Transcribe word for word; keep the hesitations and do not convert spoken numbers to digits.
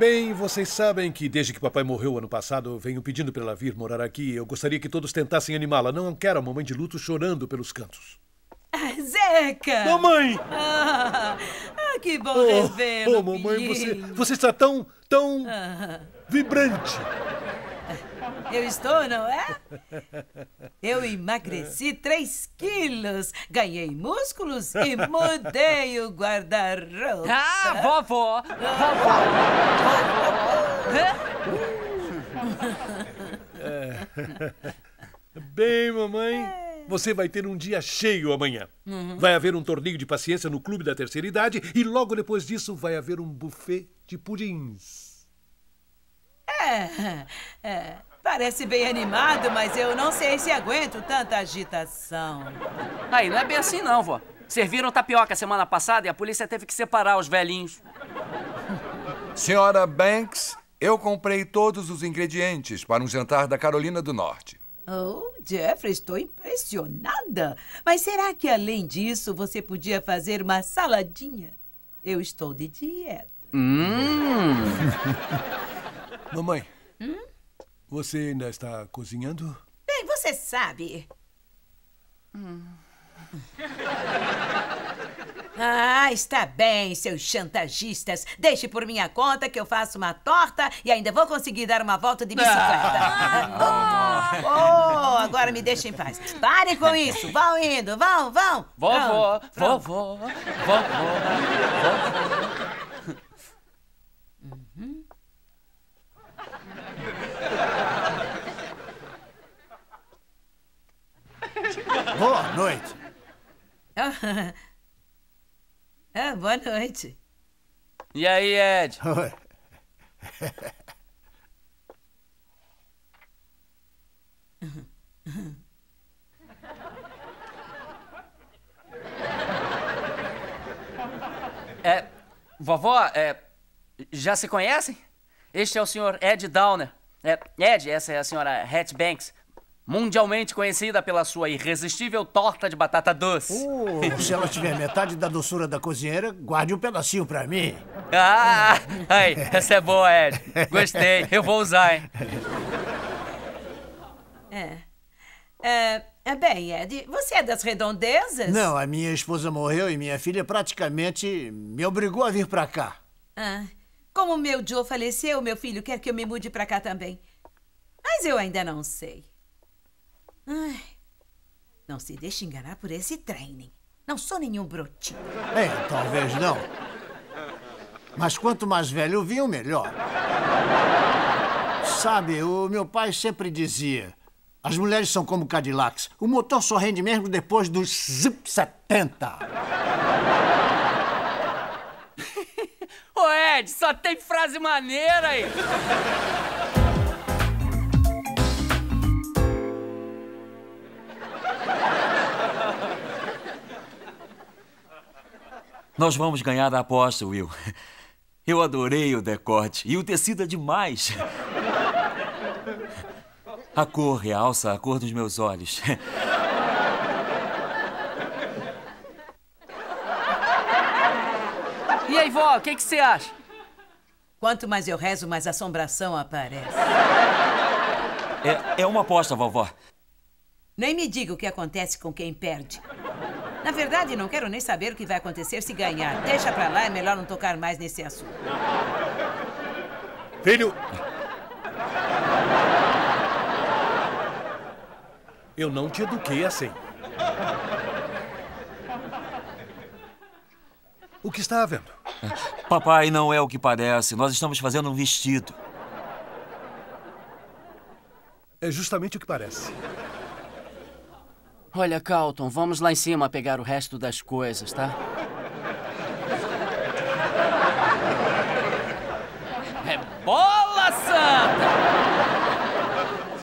Bem, vocês sabem que desde que papai morreu ano passado, eu venho pedindo para ela vir morar aqui. Eu gostaria que todos tentassem animá-la. Não quero a mamãe de luto chorando pelos cantos. Ah, Zeca! Mamãe! Ah, ah que bom Oh, revê-lo, oh mamãe, você, filhinho. você está tão, tão Ah, vibrante. eu estou, não é? Eu emagreci três quilos, ganhei músculos e mudei o guarda-roupa. Ah, vovó! Vovó! Bem, mamãe, você vai ter um dia cheio amanhã. Uhum. Vai haver um torneio de paciência no Clube da Terceira Idade e logo depois disso vai haver um buffet de pudins. É, é, parece bem animado, mas eu não sei se aguento tanta agitação. Aí, não é bem assim não, vó. Serviram tapioca semana passada e a polícia teve que separar os velhinhos. Senhora Banks, eu comprei todos os ingredientes para um jantar da Carolina do Norte. Oh, Jeffrey, estou impressionada. Mas será que, além disso, você podia fazer uma saladinha? Eu estou de dieta. Hum. Mamãe, hum? Você ainda está cozinhando? Bem, você sabe. Hum. Ah, está bem, seus chantagistas. Deixe por minha conta que eu faço uma torta e ainda vou conseguir dar uma volta de bicicleta. Ah. Oh, agora me deixem em paz. Parem com isso. Vão indo, vão, vão. Vovó, Pronto, pronto. vovó, vovó, vovó. Uhum. Boa noite. Ah, ah, boa noite. E aí, Ed? Oi. É, vovó, é, já se conhecem? Este é o senhor Ed Downer. É, Ed, essa é a senhora Hattie Banks, mundialmente conhecida pela sua irresistível torta de batata doce. Oh, se ela tiver metade da doçura da cozinheira, guarde um pedacinho pra mim. Ah, aí, essa é boa, Ed. Gostei, eu vou usar, hein? É. É, é bem, Ed, você é das redondezas? Não, a minha esposa morreu e minha filha praticamente me obrigou a vir pra cá. Ah, como meu Joe faleceu, meu filho quer que eu me mude pra cá também. Mas eu ainda não sei. Ai, não se deixe enganar por esse training. Não sou nenhum brotinho. É, talvez não. Mas quanto mais velho eu vinho, melhor. Sabe, o meu pai sempre dizia... As mulheres são como Cadillacs. O motor só rende mesmo depois dos setenta. Ô, Ed, só tem frase maneira aí. Nós vamos ganhar a aposta, Will. Eu adorei o decote. E o tecido é demais. A cor realça a cor dos meus olhos. E aí, vó, o que que você acha? Quanto mais eu rezo, mais assombração aparece. É, é uma aposta, vovó. Nem me diga o que acontece com quem perde. Na verdade, não quero nem saber o que vai acontecer se ganhar. Deixa pra lá, é melhor não tocar mais nesse assunto. Filho! Eu não te eduquei assim. O que está havendo? Papai não é o que parece. Nós estamos fazendo um vestido. É justamente o que parece. Olha, Carlton, vamos lá em cima pegar o resto das coisas, tá? É bola santa!